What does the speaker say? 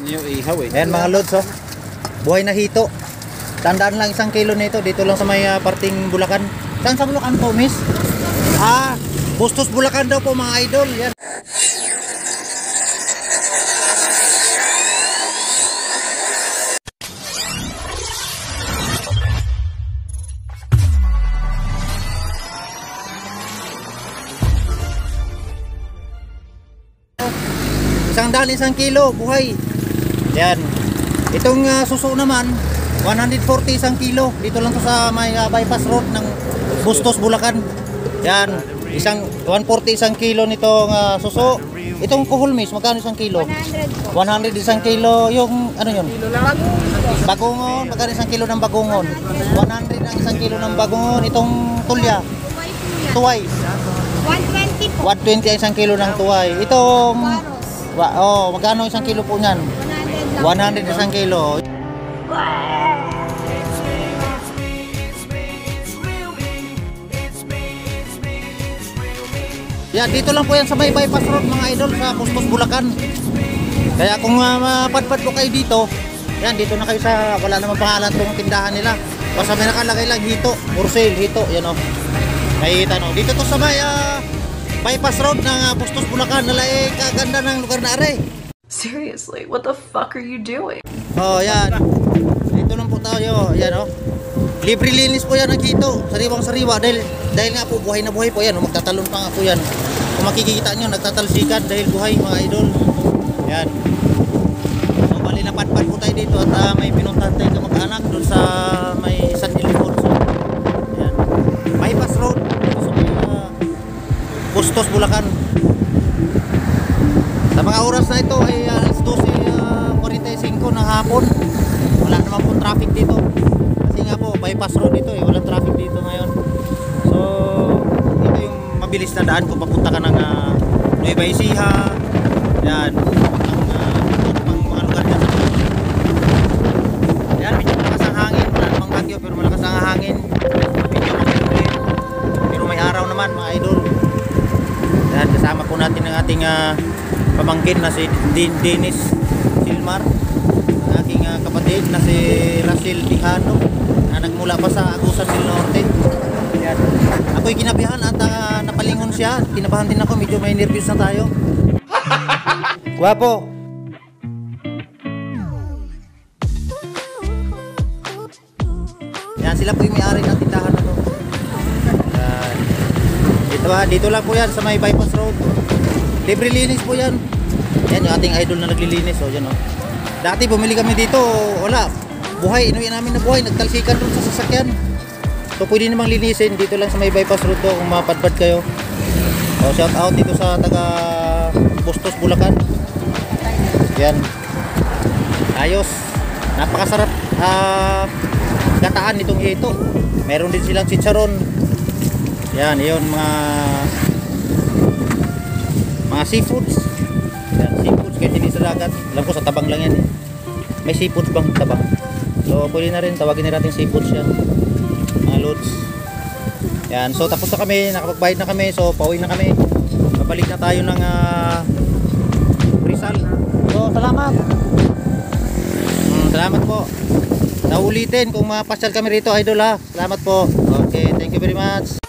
Yung ihaw eh. Ayan mga lods, oh. Buhay na hito. Tandaan lang 1 kilo nito. Dito lang sa may parting Bulacan. Saan sa Bulacan po, miss? Bustos Bulacan daw po mga idol. Yan. $100 kilo, buhay. Yan. Itong suso naman, 140 kilo. Dito lang to sa may bypass road ng Bustos, Bulacan. Yan. 140 kilo nitong suso. Itong kuhol, miss, magkano 1 kilo? 100 100 kilo. Yung ano yun? Bagungon. Magkano 1 kilo ng bagungon? 100 ang 1 kilo ng bagungon. Itong tulya. Tuway. 120 po. 120 ang 1 kilo ng tuway. Itong magkano 1 kilo po niyan? 100 isang kilo. Yan, dito lang po yan sa may bypass road mga idol sa Bustos, Bulacan. Kaya kung mapadpad po kayo dito, yan, dito na kayo sa, wala naman pangalan tong tindahan nila. Basta may nakalagay lang hito, for sale, hito, yan o. Nakikita no. Dito to sa may bypass road ng Bustos, Bulacan. Nalae, kaganda ng lugar na are. Seriously, what the fuck are you doing? Oh, yan. Dito lang po tayo. Yan, oh. Libre linis po yan ang hito. Sariwang sariwa. Dahil nga po, buhay na buhay po yan. Magtatalon pa nga po yan. Kung makikita nyo, nagtatalsikan dahil buhay mga idol. Yan. So, bali na padpad po tayo dito. At may pinuntahan tayo sa mag-anak doon sa may San Ildefonso. Yan. Bypass road. So, Bustos, Bulacan. Sa mga oras na ito ay alas 12:45 ng hapon. Wala naman po traffic dito. Kasi nga po, bypass road dito eh. Walang traffic dito ngayon. So, ito yung mabilis na daan kung papunta ka ng Nueva Ecija. Yan. Ang mga lugar dyan sa Nueva. Yan, medyo malakas ang hangin. Wala namang bagyo pero malakas ang hangin. Medyo makulit. Pero may araw naman mga idol. Yan, kasama po natin ang ating pamangkin na si Dennis Silmar, ang aking kapatid na si Russell Tijano na nagmula pa sa Agusan del Norte. Yan. Ako'y kinabihan at napalingon siya. Kinabahan din ako, medyo may nervous na tayo. Guwapo. Yan, sila po yung may-ari ng tindahan na to. Dito lang po yan sa may bypass road. Libre linis po yan. Yan yung ating idol na naglilinis. O yan o. Dati bumili kami dito, wala. Buhay, inuwi namin na buhay. Nagtalsikan doon sa sasakyan. So pwede namang linisin. Dito lang sa may bypass road to kung mapadpad kayo. O shout out dito sa taga Bustos, Bulacan. Yan. Ayos. Napakasarap gataan nitong hito. Meron din silang chicharon. Yan, yun mga seafoods. Yan, seafoods kahit hindi sa dagat. Alam ko sa tabang lang yan eh. May seafoods bang tabang? So pwede na rin, tawagin na natin seafoods yan. Mga loads. Yan, so tapos na kami, nakapagbayad na kami. So pauwi na kami. Babalik na tayo ng Rizal. So salamat. Salamat po. Naulitin kung mapasyal kami rito idol ha. Salamat po. Okay, thank you very much.